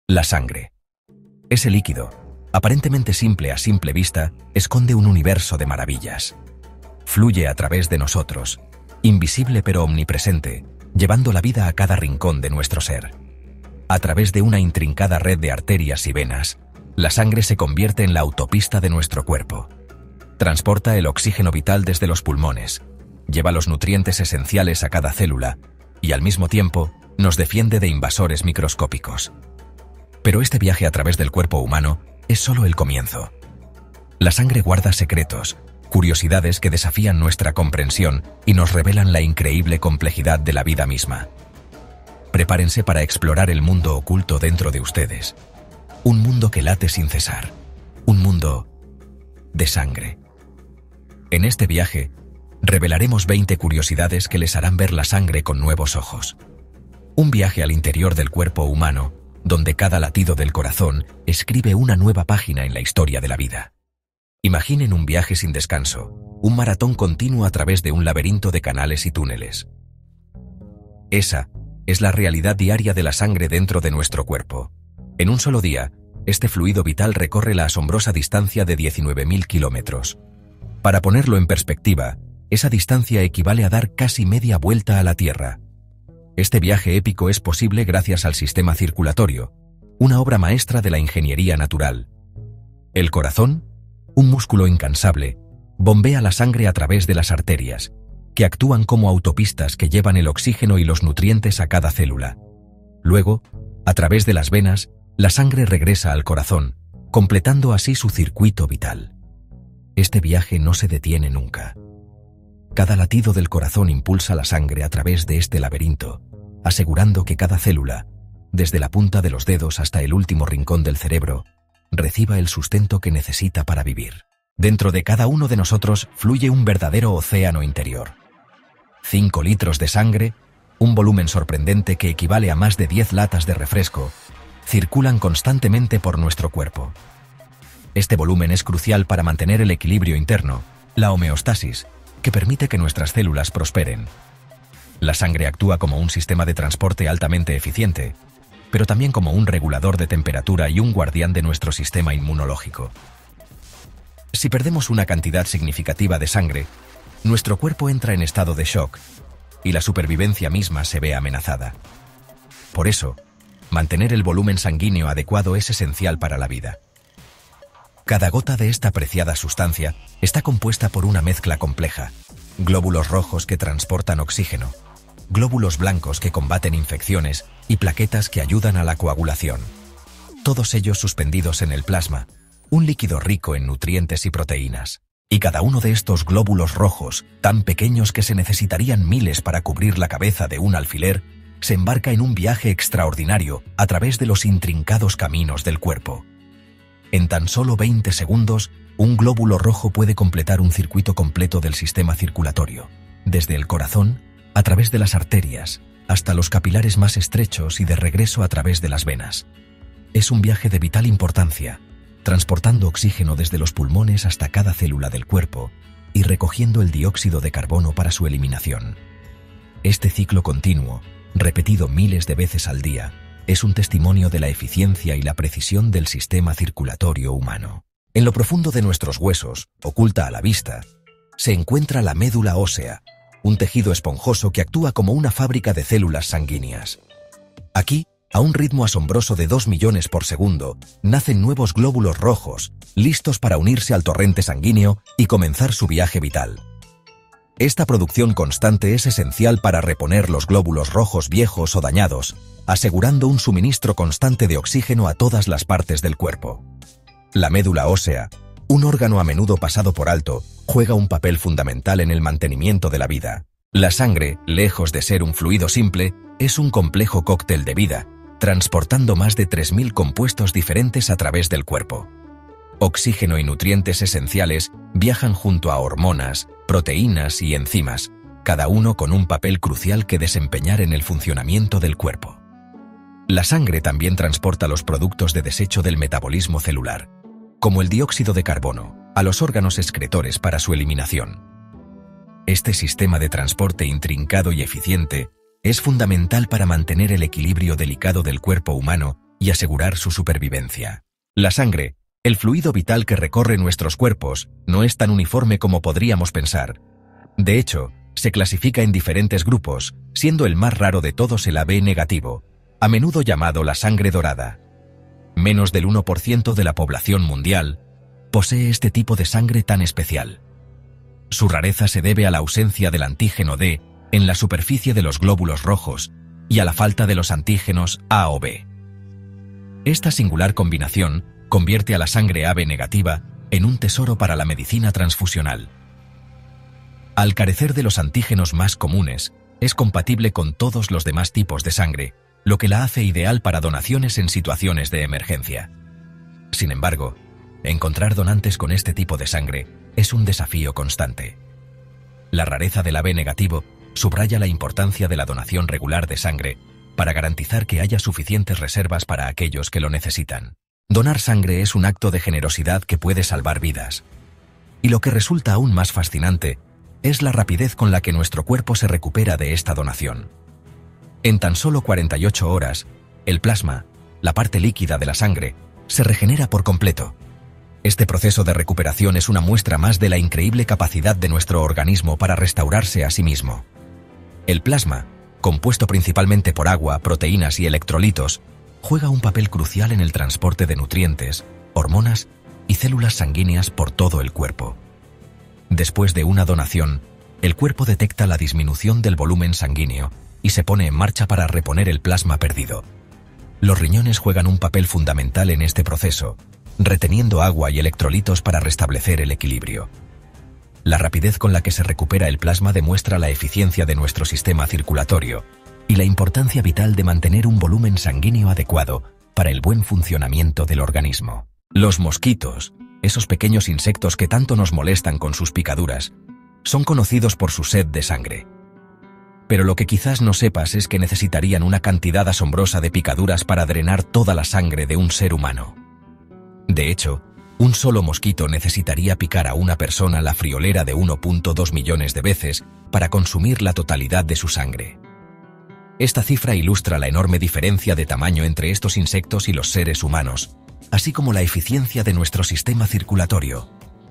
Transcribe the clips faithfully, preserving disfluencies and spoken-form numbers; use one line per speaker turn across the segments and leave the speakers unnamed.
La sangre. Ese líquido, aparentemente simple a simple vista, esconde un universo de maravillas. Fluye a través de nosotros, invisible pero omnipresente, llevando la vida a cada rincón de nuestro ser. A través de una intrincada red de arterias y venas, la sangre se convierte en la autopista de nuestro cuerpo. Transporta el oxígeno vital desde los pulmones, lleva los nutrientes esenciales a cada célula y al mismo tiempo nos defiende de invasores microscópicos. Pero este viaje a través del cuerpo humano es solo el comienzo. La sangre guarda secretos, curiosidades que desafían nuestra comprensión y nos revelan la increíble complejidad de la vida misma. Prepárense para explorar el mundo oculto dentro de ustedes. Un mundo que late sin cesar. Un mundo de sangre. En este viaje, revelaremos veinte curiosidades que les harán ver la sangre con nuevos ojos. Un viaje al interior del cuerpo humano, donde cada latido del corazón escribe una nueva página en la historia de la vida. Imaginen un viaje sin descanso, un maratón continuo a través de un laberinto de canales y túneles. Esa es la realidad diaria de la sangre dentro de nuestro cuerpo. En un solo día, este fluido vital recorre la asombrosa distancia de diecinueve mil kilómetros. Para ponerlo en perspectiva, esa distancia equivale a dar casi media vuelta a la Tierra. Este viaje épico es posible gracias al sistema circulatorio, una obra maestra de la ingeniería natural. El corazón, un músculo incansable, bombea la sangre a través de las arterias, que actúan como autopistas que llevan el oxígeno y los nutrientes a cada célula. Luego, a través de las venas, la sangre regresa al corazón, completando así su circuito vital. Este viaje no se detiene nunca. Cada latido del corazón impulsa la sangre a través de este laberinto, asegurando que cada célula, desde la punta de los dedos hasta el último rincón del cerebro, reciba el sustento que necesita para vivir. Dentro de cada uno de nosotros fluye un verdadero océano interior. Cinco litros de sangre, un volumen sorprendente que equivale a más de diez latas de refresco, circulan constantemente por nuestro cuerpo. Este volumen es crucial para mantener el equilibrio interno, la homeostasis, que permite que nuestras células prosperen. La sangre actúa como un sistema de transporte altamente eficiente, pero también como un regulador de temperatura y un guardián de nuestro sistema inmunológico. Si perdemos una cantidad significativa de sangre, nuestro cuerpo entra en estado de shock y la supervivencia misma se ve amenazada. Por eso, mantener el volumen sanguíneo adecuado es esencial para la vida. Cada gota de esta preciada sustancia está compuesta por una mezcla compleja: glóbulos rojos que transportan oxígeno, glóbulos blancos que combaten infecciones y plaquetas que ayudan a la coagulación. Todos ellos suspendidos en el plasma, un líquido rico en nutrientes y proteínas. Y cada uno de estos glóbulos rojos, tan pequeños que se necesitarían miles para cubrir la cabeza de un alfiler, se embarca en un viaje extraordinario a través de los intrincados caminos del cuerpo. En tan solo veinte segundos, un glóbulo rojo puede completar un circuito completo del sistema circulatorio, desde el corazón, a través de las arterias, hasta los capilares más estrechos y de regreso a través de las venas. Es un viaje de vital importancia, transportando oxígeno desde los pulmones hasta cada célula del cuerpo y recogiendo el dióxido de carbono para su eliminación. Este ciclo continuo, repetido miles de veces al día, es un testimonio de la eficiencia y la precisión del sistema circulatorio humano. En lo profundo de nuestros huesos, oculta a la vista, se encuentra la médula ósea, un tejido esponjoso que actúa como una fábrica de células sanguíneas. Aquí, a un ritmo asombroso de dos millones por segundo, nacen nuevos glóbulos rojos, listos para unirse al torrente sanguíneo y comenzar su viaje vital. Esta producción constante es esencial para reponer los glóbulos rojos viejos o dañados, asegurando un suministro constante de oxígeno a todas las partes del cuerpo. La médula ósea, un órgano a menudo pasado por alto, juega un papel fundamental en el mantenimiento de la vida. La sangre, lejos de ser un fluido simple, es un complejo cóctel de vida, transportando más de tres mil compuestos diferentes a través del cuerpo. Oxígeno y nutrientes esenciales viajan junto a hormonas, proteínas y enzimas, cada uno con un papel crucial que desempeñar en el funcionamiento del cuerpo. La sangre también transporta los productos de desecho del metabolismo celular, como el dióxido de carbono, a los órganos excretores para su eliminación. Este sistema de transporte intrincado y eficiente es fundamental para mantener el equilibrio delicado del cuerpo humano y asegurar su supervivencia. La sangre, el fluido vital que recorre nuestros cuerpos, no es tan uniforme como podríamos pensar. De hecho, se clasifica en diferentes grupos, siendo el más raro de todos el A B negativo, a menudo llamado la sangre dorada. Menos del uno por ciento de la población mundial posee este tipo de sangre tan especial. Su rareza se debe a la ausencia del antígeno D en la superficie de los glóbulos rojos y a la falta de los antígenos A o B. Esta singular combinación convierte a la sangre A B negativa en un tesoro para la medicina transfusional. Al carecer de los antígenos más comunes, es compatible con todos los demás tipos de sangre, lo que la hace ideal para donaciones en situaciones de emergencia. Sin embargo, encontrar donantes con este tipo de sangre es un desafío constante. La rareza del A B negativo subraya la importancia de la donación regular de sangre para garantizar que haya suficientes reservas para aquellos que lo necesitan. Donar sangre es un acto de generosidad que puede salvar vidas. Y lo que resulta aún más fascinante es la rapidez con la que nuestro cuerpo se recupera de esta donación. En tan solo cuarenta y ocho horas, el plasma, la parte líquida de la sangre, se regenera por completo. Este proceso de recuperación es una muestra más de la increíble capacidad de nuestro organismo para restaurarse a sí mismo. El plasma, compuesto principalmente por agua, proteínas y electrolitos, juega un papel crucial en el transporte de nutrientes, hormonas y células sanguíneas por todo el cuerpo. Después de una donación, el cuerpo detecta la disminución del volumen sanguíneo y se pone en marcha para reponer el plasma perdido. Los riñones juegan un papel fundamental en este proceso, reteniendo agua y electrolitos para restablecer el equilibrio. La rapidez con la que se recupera el plasma demuestra la eficiencia de nuestro sistema circulatorio y la importancia vital de mantener un volumen sanguíneo adecuado para el buen funcionamiento del organismo. Los mosquitos, esos pequeños insectos que tanto nos molestan con sus picaduras, son conocidos por su sed de sangre. Pero lo que quizás no sepas es que necesitarían una cantidad asombrosa de picaduras para drenar toda la sangre de un ser humano. De hecho, un solo mosquito necesitaría picar a una persona la friolera de uno punto dos millones de veces para consumir la totalidad de su sangre. Esta cifra ilustra la enorme diferencia de tamaño entre estos insectos y los seres humanos, así como la eficiencia de nuestro sistema circulatorio.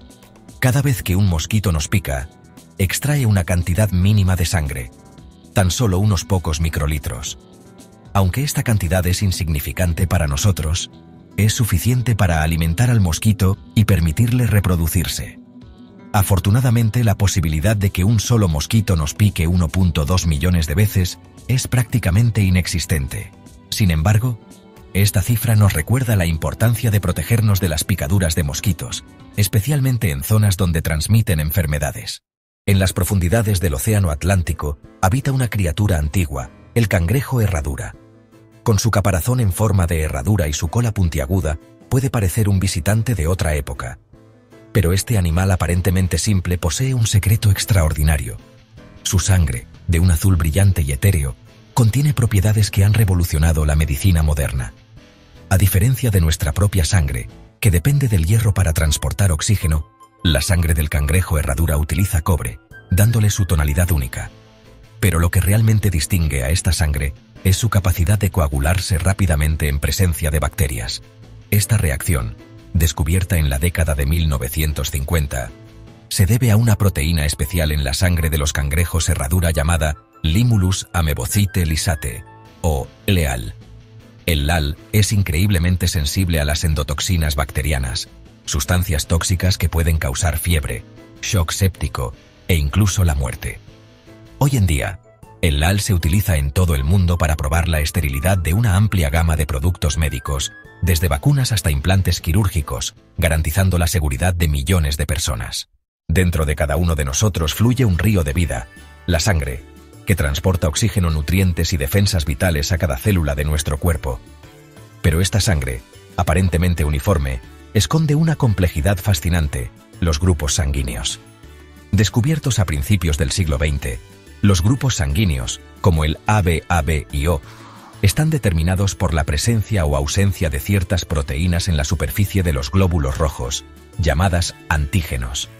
Cada vez que un mosquito nos pica, extrae una cantidad mínima de sangre, tan solo unos pocos microlitros. Aunque esta cantidad es insignificante para nosotros, es suficiente para alimentar al mosquito y permitirle reproducirse. Afortunadamente, la posibilidad de que un solo mosquito nos pique uno punto dos millones de veces es prácticamente inexistente. Sin embargo, esta cifra nos recuerda la importancia de protegernos de las picaduras de mosquitos, especialmente en zonas donde transmiten enfermedades. En las profundidades del Océano Atlántico habita una criatura antigua, el cangrejo herradura. Con su caparazón en forma de herradura y su cola puntiaguda, puede parecer un visitante de otra época. Pero este animal aparentemente simple posee un secreto extraordinario. Su sangre, de un azul brillante y etéreo, contiene propiedades que han revolucionado la medicina moderna. A diferencia de nuestra propia sangre, que depende del hierro para transportar oxígeno, la sangre del cangrejo herradura utiliza cobre, dándole su tonalidad única. Pero lo que realmente distingue a esta sangre es su capacidad de coagularse rápidamente en presencia de bacterias. Esta reacción, descubierta en la década de mil novecientos cincuenta, se debe a una proteína especial en la sangre de los cangrejos herradura llamada Limulus amebocyte lysate, o L A L. El L A L es increíblemente sensible a las endotoxinas bacterianas, sustancias tóxicas que pueden causar fiebre, shock séptico e incluso la muerte. Hoy en día, el L A L se utiliza en todo el mundo para probar la esterilidad de una amplia gama de productos médicos, desde vacunas hasta implantes quirúrgicos, garantizando la seguridad de millones de personas. Dentro de cada uno de nosotros fluye un río de vida, la sangre, que transporta oxígeno, nutrientes y defensas vitales a cada célula de nuestro cuerpo. Pero esta sangre, aparentemente uniforme, esconde una complejidad fascinante: los grupos sanguíneos. Descubiertos a principios del siglo veinte, los grupos sanguíneos, como el A B, A B y O, están determinados por la presencia o ausencia de ciertas proteínas en la superficie de los glóbulos rojos, llamadas antígenos.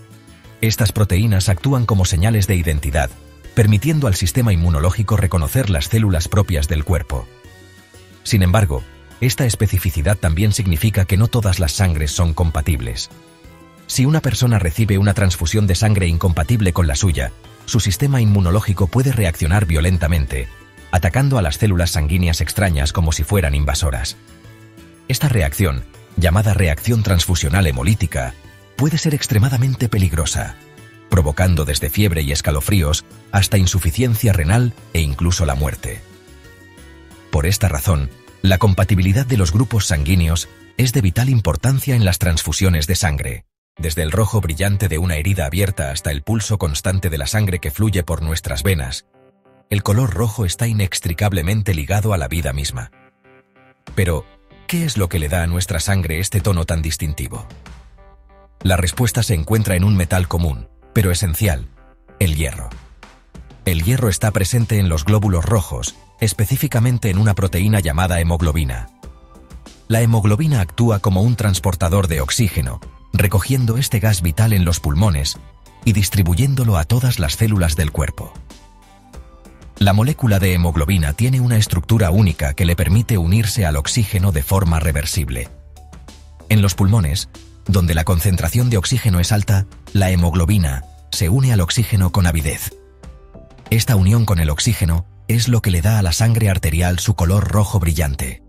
Estas proteínas actúan como señales de identidad, permitiendo al sistema inmunológico reconocer las células propias del cuerpo. Sin embargo, Esta especificidad también significa que no todas las sangres son compatibles. Si una persona recibe una transfusión de sangre incompatible con la suya, su sistema inmunológico puede reaccionar violentamente, atacando a las células sanguíneas extrañas como si fueran invasoras. Esta reacción, llamada reacción transfusional hemolítica, puede ser extremadamente peligrosa, provocando desde fiebre y escalofríos hasta insuficiencia renal e incluso la muerte. Por esta razón, la compatibilidad de los grupos sanguíneos es de vital importancia en las transfusiones de sangre. Desde el rojo brillante de una herida abierta hasta el pulso constante de la sangre que fluye por nuestras venas, el color rojo está inextricablemente ligado a la vida misma. Pero, ¿qué es lo que le da a nuestra sangre este tono tan distintivo? La respuesta se encuentra en un metal común, pero esencial: el hierro. El hierro está presente en los glóbulos rojos, específicamente en una proteína llamada hemoglobina. La hemoglobina actúa como un transportador de oxígeno, recogiendo este gas vital en los pulmones y distribuyéndolo a todas las células del cuerpo. La molécula de hemoglobina tiene una estructura única que le permite unirse al oxígeno de forma reversible. En los pulmones, donde la concentración de oxígeno es alta, la hemoglobina se une al oxígeno con avidez. Esta unión con el oxígeno es lo que le da a la sangre arterial su color rojo brillante.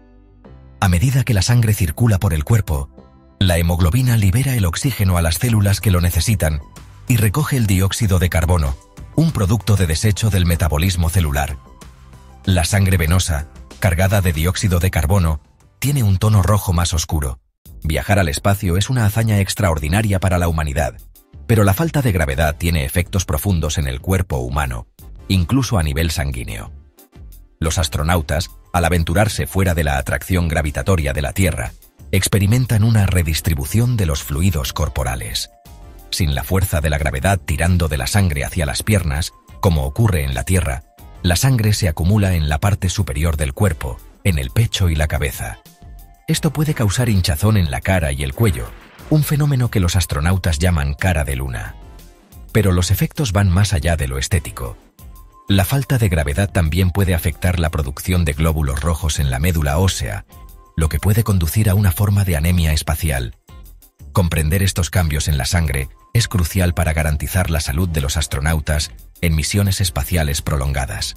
A medida que la sangre circula por el cuerpo, la hemoglobina libera el oxígeno a las células que lo necesitan y recoge el dióxido de carbono, un producto de desecho del metabolismo celular. La sangre venosa, cargada de dióxido de carbono, tiene un tono rojo más oscuro. Viajar al espacio es una hazaña extraordinaria para la humanidad, pero la falta de gravedad tiene efectos profundos en el cuerpo humano, incluso a nivel sanguíneo. Los astronautas, al aventurarse fuera de la atracción gravitatoria de la Tierra, experimentan una redistribución de los fluidos corporales. Sin la fuerza de la gravedad tirando de la sangre hacia las piernas, como ocurre en la Tierra, la sangre se acumula en la parte superior del cuerpo, en el pecho y la cabeza. Esto puede causar hinchazón en la cara y el cuello, un fenómeno que los astronautas llaman cara de luna. Pero los efectos van más allá de lo estético. La falta de gravedad también puede afectar la producción de glóbulos rojos en la médula ósea, lo que puede conducir a una forma de anemia espacial. Comprender estos cambios en la sangre es crucial para garantizar la salud de los astronautas en misiones espaciales prolongadas.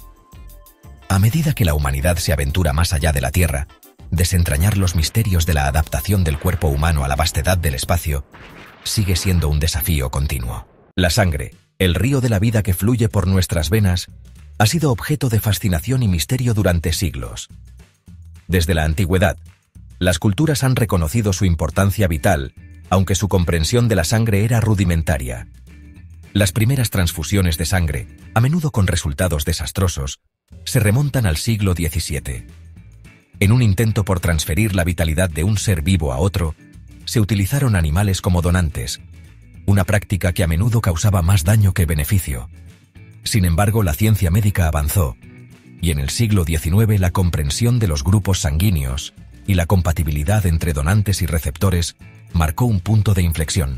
A medida que la humanidad se aventura más allá de la Tierra, desentrañar los misterios de la adaptación del cuerpo humano a la vastedad del espacio sigue siendo un desafío continuo. La sangre, el río de la vida que fluye por nuestras venas, ha sido objeto de fascinación y misterio durante siglos. Desde la antigüedad, las culturas han reconocido su importancia vital, aunque su comprensión de la sangre era rudimentaria. Las primeras transfusiones de sangre, a menudo con resultados desastrosos, se remontan al siglo diecisiete. En un intento por transferir la vitalidad de un ser vivo a otro, se utilizaron animales como donantes, una práctica que a menudo causaba más daño que beneficio. Sin embargo, la ciencia médica avanzó, y en el siglo diecinueve la comprensión de los grupos sanguíneos y la compatibilidad entre donantes y receptores marcó un punto de inflexión.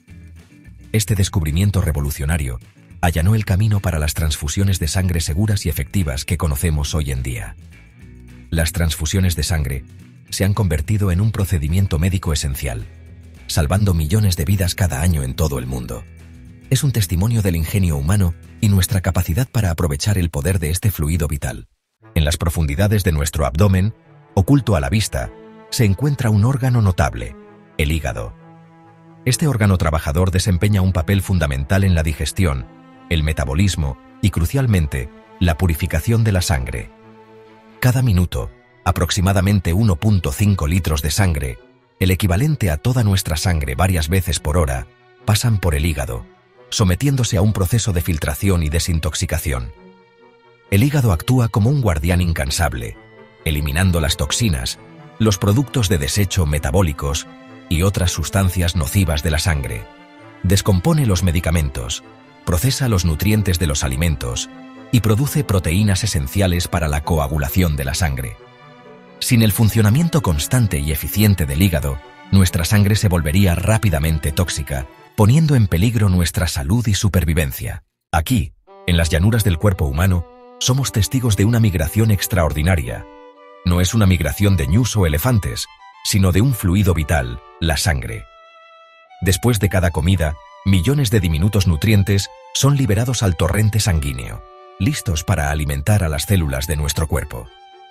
Este descubrimiento revolucionario allanó el camino para las transfusiones de sangre seguras y efectivas que conocemos hoy en día. Las transfusiones de sangre se han convertido en un procedimiento médico esencial, salvando millones de vidas cada año en todo el mundo. Es un testimonio del ingenio humano y nuestra capacidad para aprovechar el poder de este fluido vital. En las profundidades de nuestro abdomen, oculto a la vista, se encuentra un órgano notable, el hígado. Este órgano trabajador desempeña un papel fundamental en la digestión, el metabolismo y, crucialmente, la purificación de la sangre. Cada minuto, aproximadamente uno punto cinco litros de sangre, el equivalente a toda nuestra sangre varias veces por hora, pasan por el hígado, sometiéndose a un proceso de filtración y desintoxicación. El hígado actúa como un guardián incansable, eliminando las toxinas, los productos de desecho metabólicos y otras sustancias nocivas de la sangre. Descompone los medicamentos, procesa los nutrientes de los alimentos y produce proteínas esenciales para la coagulación de la sangre. Sin el funcionamiento constante y eficiente del hígado, nuestra sangre se volvería rápidamente tóxica, poniendo en peligro nuestra salud y supervivencia. Aquí, en las llanuras del cuerpo humano, somos testigos de una migración extraordinaria. No es una migración de ñus o elefantes, sino de un fluido vital, la sangre. Después de cada comida, millones de diminutos nutrientes son liberados al torrente sanguíneo, listos para alimentar a las células de nuestro cuerpo.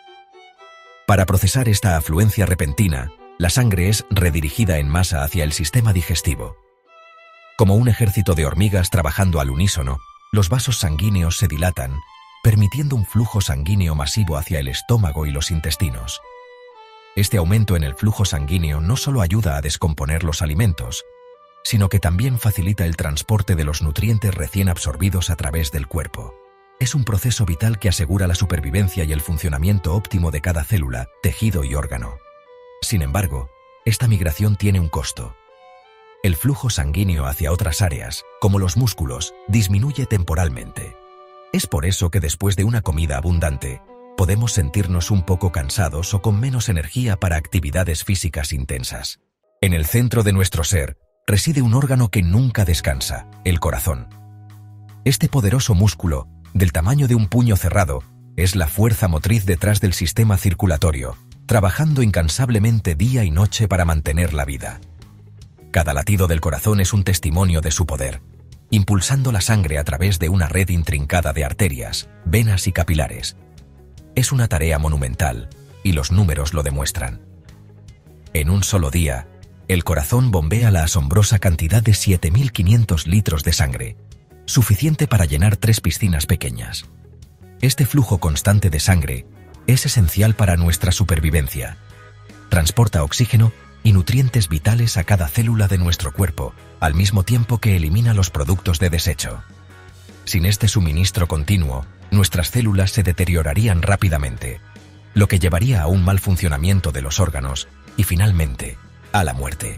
Para procesar esta afluencia repentina, la sangre es redirigida en masa hacia el sistema digestivo. Como un ejército de hormigas trabajando al unísono, los vasos sanguíneos se dilatan, permitiendo un flujo sanguíneo masivo hacia el estómago y los intestinos. Este aumento en el flujo sanguíneo no solo ayuda a descomponer los alimentos, sino que también facilita el transporte de los nutrientes recién absorbidos a través del cuerpo. Es un proceso vital que asegura la supervivencia y el funcionamiento óptimo de cada célula, tejido y órgano. Sin embargo, esta migración tiene un costo. El flujo sanguíneo hacia otras áreas, como los músculos, disminuye temporalmente. Es por eso que después de una comida abundante, podemos sentirnos un poco cansados o con menos energía para actividades físicas intensas. En el centro de nuestro ser reside un órgano que nunca descansa, el corazón. Este poderoso músculo, del tamaño de un puño cerrado, es la fuerza motriz detrás del sistema circulatorio, trabajando incansablemente día y noche para mantener la vida. Cada latido del corazón es un testimonio de su poder, impulsando la sangre a través de una red intrincada de arterias, venas y capilares. Es una tarea monumental, y los números lo demuestran. En un solo día, el corazón bombea la asombrosa cantidad de siete mil quinientos litros de sangre, suficiente para llenar tres piscinas pequeñas. Este flujo constante de sangre es esencial para nuestra supervivencia. Transporta oxígeno y nutrientes vitales a cada célula de nuestro cuerpo, al mismo tiempo que elimina los productos de desecho. Sin este suministro continuo, nuestras células se deteriorarían rápidamente, lo que llevaría a un mal funcionamiento de los órganos y, finalmente, a la muerte.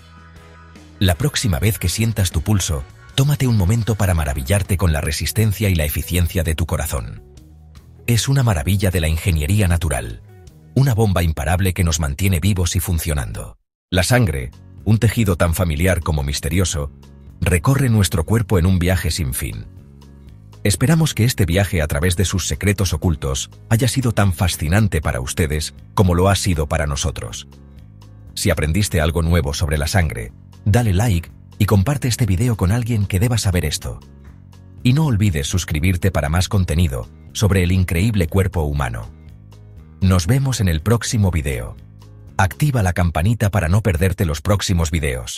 La próxima vez que sientas tu pulso, tómate un momento para maravillarte con la resistencia y la eficiencia de tu corazón. Es una maravilla de la ingeniería natural, una bomba imparable que nos mantiene vivos y funcionando. La sangre, un tejido tan familiar como misterioso, recorre nuestro cuerpo en un viaje sin fin. Esperamos que este viaje a través de sus secretos ocultos haya sido tan fascinante para ustedes como lo ha sido para nosotros. Si aprendiste algo nuevo sobre la sangre, dale like y comparte este video con alguien que deba saber esto. Y no olvides suscribirte para más contenido sobre el increíble cuerpo humano. Nos vemos en el próximo video. Activa la campanita para no perderte los próximos videos.